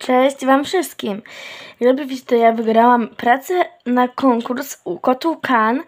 Cześć wam wszystkim. Żeby widzieć, to ja wygrałam pracę na konkurs u Kotu Kan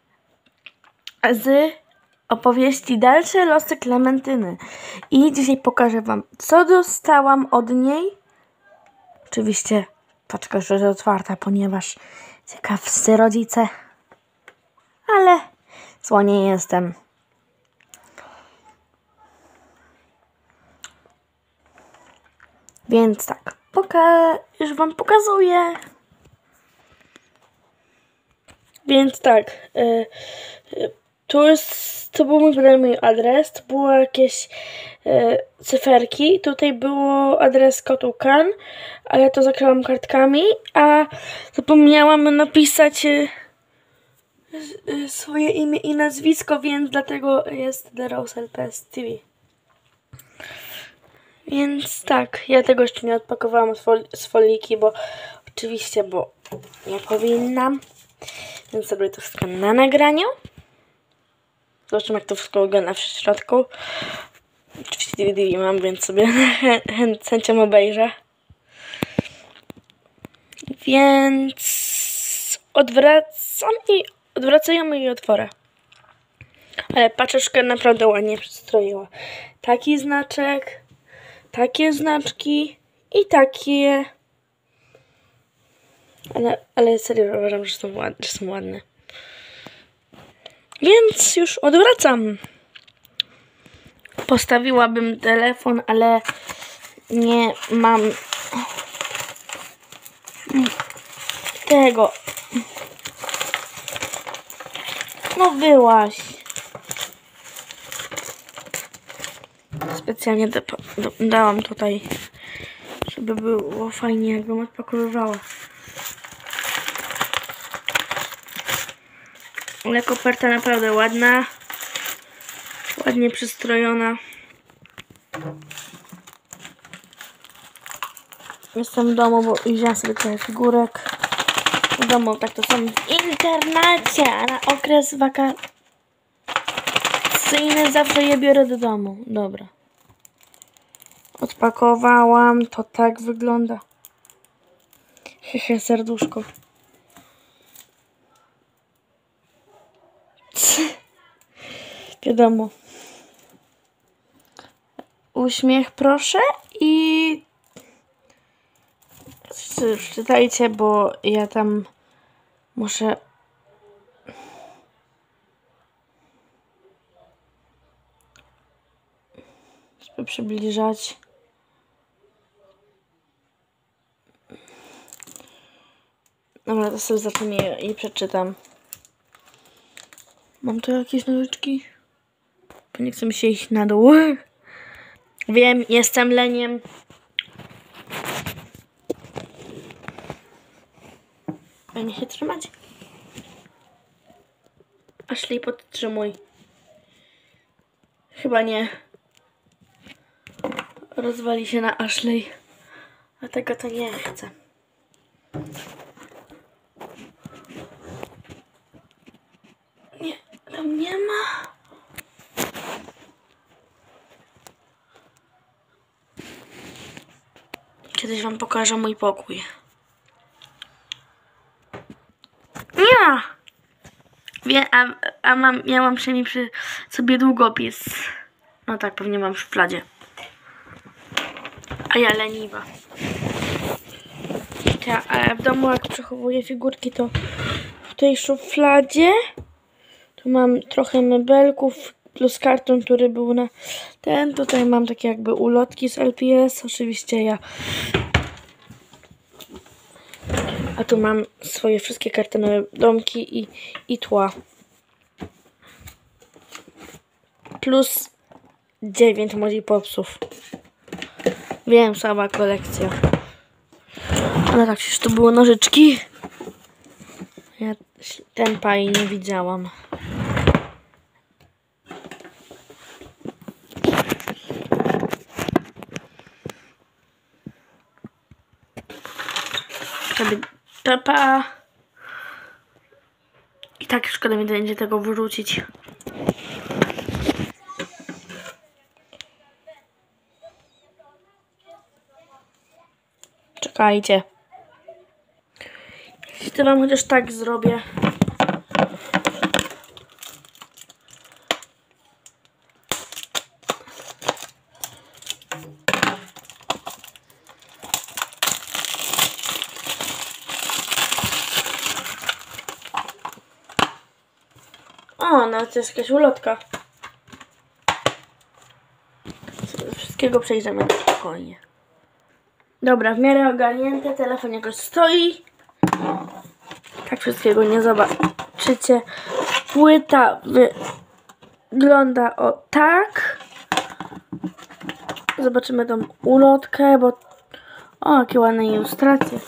z opowieści Dalsze losy Klementyny. I dzisiaj pokażę wam, co dostałam od niej. Oczywiście paczka już jest otwarta, ponieważ ciekawscy rodzice. Ale zła nie jestem. Więc tak, już wam pokazuję. Więc tak, to był mój adres, to było jakieś cyferki, tutaj było adres Kotu Kan, ale to zakryłam kartkami, a zapomniałam napisać swoje imię i nazwisko, więc dlatego jest The Rose LPS TV. Więc tak, ja tego jeszcze nie odpakowałam z foliki, bo oczywiście, bo nie powinnam. Więc zrobię to wszystko na nagraniu. Zobaczymy, jak to wszystko wygląda w środku. Oczywiście DVD mam, więc sobie z chęcią obejrzę. Więc odwracamy i otworzę. Ale paczeczkę naprawdę ładnie przystroiła. Taki znaczek, takie znaczki i takie. Ale serio uważam, że są ładne. Więc już odwracam. Postawiłabym telefon, ale nie mam tego. No wyłaź. Specjalnie dałam tutaj, żeby było fajnie, jakbym odpakowywała. Ale koperta naprawdę ładna. Ładnie przystrojona. Jestem w domu, bo wziąłem sobie trochę figurek. W domu tak to są w internacie, a na okres wakacyjny zawsze je biorę do domu. Dobra. Odpakowałam. To tak wygląda. Hehe, serduszko. Wiadomo. Uśmiech proszę i czytajcie, bo ja tam muszę przybliżać. Dobra, to sobie zacznę i przeczytam. Mam tu jakieś nożyczki? Bo nie chcę mi się iść na dół. Wiem, jestem leniem. Fajnie się trzymać. Ashley, podtrzymuj. Chyba nie. Rozwali się na Ashley. A tego to nie chcę. Nie, tam nie ma. Kiedyś wam pokażę mój pokój. Nie! Miałam przynajmniej przy sobie długopis. No tak, pewnie mam w szufladzie. A ja leniwa. A w domu, jak przechowuję figurki, to w tej szufladzie tu mam trochę mebelków plus karton, który był na ten. Tutaj mam takie jakby ulotki z LPS. Oczywiście ja. A tu mam swoje wszystkie kartonowe domki i tła. Plus 9 Mozi Popsów. Wiem, sama kolekcja. Ale tak, przecież to były nożyczki. Ja ten paj nie widziałam. Pepa. I tak szkoda mi będzie tego wyrzucić. Czekajcie. To wam chociaż tak zrobię. O, nawet jest jakaś ulotka. Wszystkiego przejrzymy spokojnie. Dobra, w miarę ogarnięte, telefon jakoś stoi. Tak wszystkiego nie zobaczycie. Płyta wygląda o tak. Zobaczymy tą ulotkę, bo... O, jakie ładne ilustracje.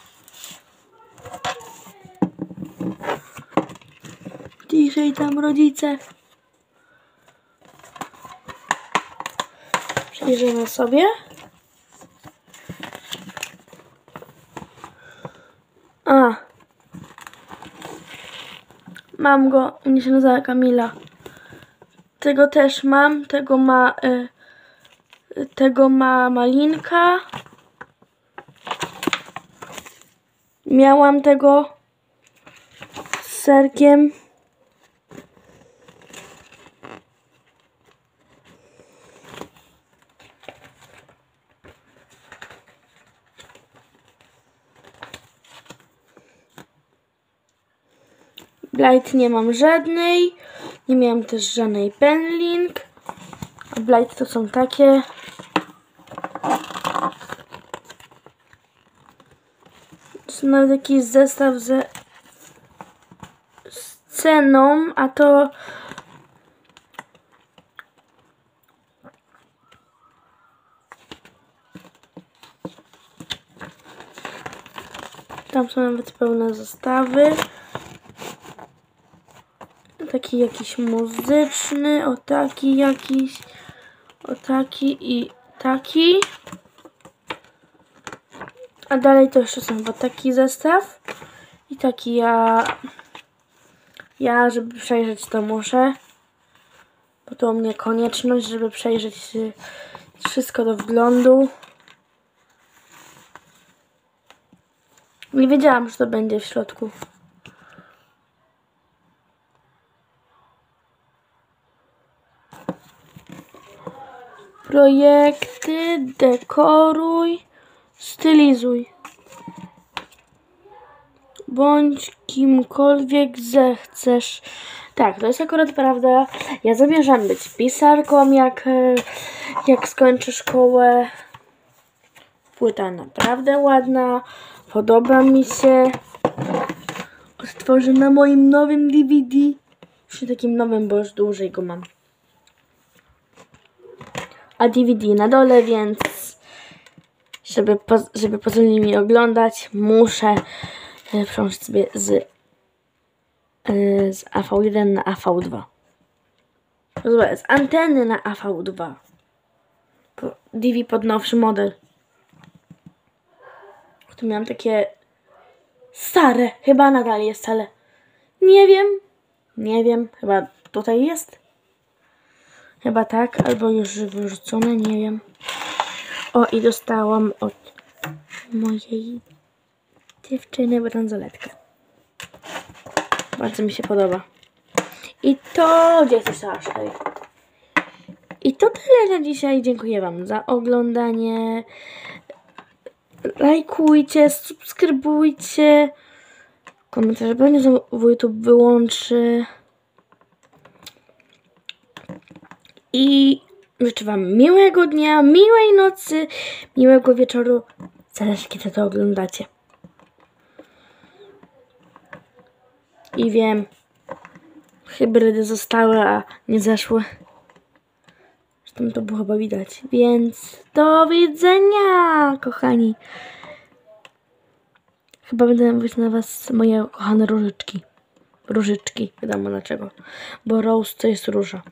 Ciszej tam, rodzice. Przejrzymy sobie. A. Mam go. Nie się nazywa Kamila. Tego też mam. Tego ma Malinka. Miałam tego z serkiem. Blight nie mam żadnej. Nie miałam też żadnej Penlink. A Blight to są takie. To jest nawet jakiś zestaw z ceną, a to tam są nawet pełne zestawy. Taki jakiś muzyczny, o taki jakiś, o taki i taki. A dalej to jeszcze są chyba taki zestaw. I taki ja żeby przejrzeć to muszę. Bo to u mnie konieczność, żeby przejrzeć wszystko do wglądu. Nie wiedziałam, że to będzie w środku. Projekty, dekoruj, stylizuj. Bądź kimkolwiek zechcesz. Tak, to jest akurat prawda. Ja zamierzam być pisarką, jak skończę szkołę. Płyta naprawdę ładna. Podoba mi się. Odtworzę na moim nowym DVD. Już nie takim nowym, bo już dłużej go mam. A DVD na dole, więc żeby pozwolili mi oglądać, muszę przełączyć sobie z AV1 na AV2. Z anteny na AV2. DV pod nowszy model. Tu miałam takie stare, chyba nadal jest, ale nie wiem, chyba tutaj jest. Chyba tak, albo już wyrzucone, nie wiem. O, i dostałam od mojej dziewczyny bransoletkę. Bardzo mi się podoba. I to, gdzie jest Ashley? I to tyle na dzisiaj. Dziękuję wam za oglądanie. Lajkujcie, subskrybujcie. Komentarze pewnie znowu YouTube wyłączy. I życzę wam miłego dnia, miłej nocy, miłego wieczoru. Zależy, kiedy to oglądacie. I wiem, hybrydy zostały, a nie zeszły. Zresztą to było chyba widać. Więc do widzenia, kochani. Chyba będę mówić na was moje kochane różyczki. Różyczki, wiadomo dlaczego. Bo rose to jest róża.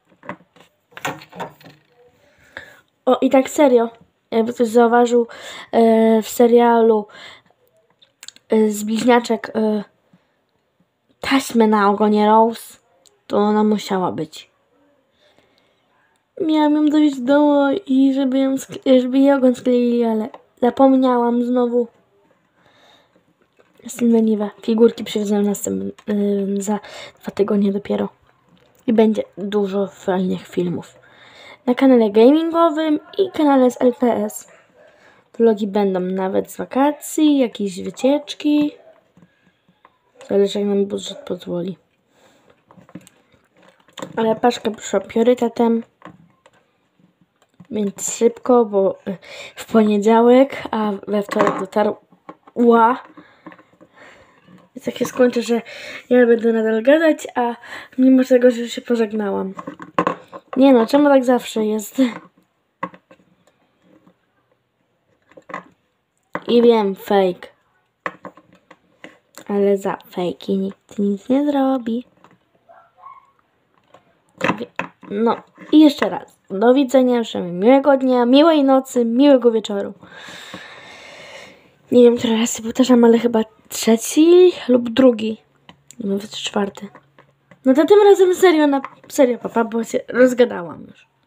O, i tak serio, jakby ktoś zauważył w serialu z bliźniaczek taśmę na ogonie Rose, to ona musiała być. Miałam ją dowieźć do domu i żeby jej ogon skleili, ale Zapomniałam znowu. Jestem leniwa. Figurki przywieziemy za 2 tygodnie dopiero. I będzie dużo fajnych filmów. Na kanale gamingowym i kanale z LPS. Vlogi będą nawet z wakacji, jakieś wycieczki. Zależy jak nam budżet pozwoli. Ale paczka przyszła priorytetem. Więc szybko, bo w poniedziałek, a we wtorek dotarła. Więc tak się skończy, że ja będę nadal gadać, a mimo tego, że się pożegnałam. Nie no, czemu tak zawsze jest? I wiem, fake. Ale za fejki nikt nic nie zrobi. No i jeszcze raz. Do widzenia, życzę miłego dnia, miłej nocy, miłego wieczoru. Nie wiem, które razy powtarzam, ale chyba 3. lub 2. Nie wiem, 4. No to tym razem serio, papa, bo się rozgadałam już.